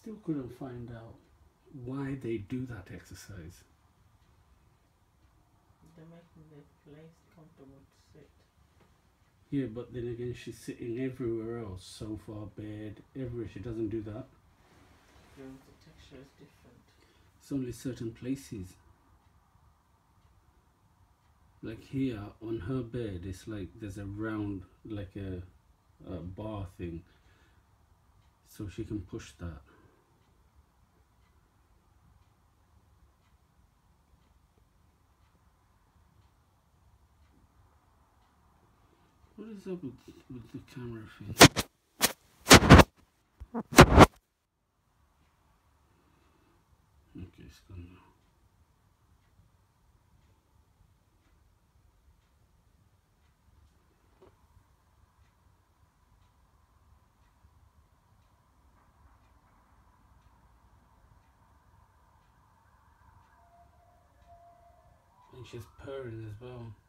still couldn't find out why they do that exercise. They're making the place comfortable to sit. Yeah, but then again, she's sitting everywhere else, sofa, bed, everywhere. She doesn't do that. The texture is different. It's only certain places. Like here on her bed, it's like there's a round, like a bar thing, so she can push that. What is up with the camera thing? Okay, it's gone now. And she's purring as well.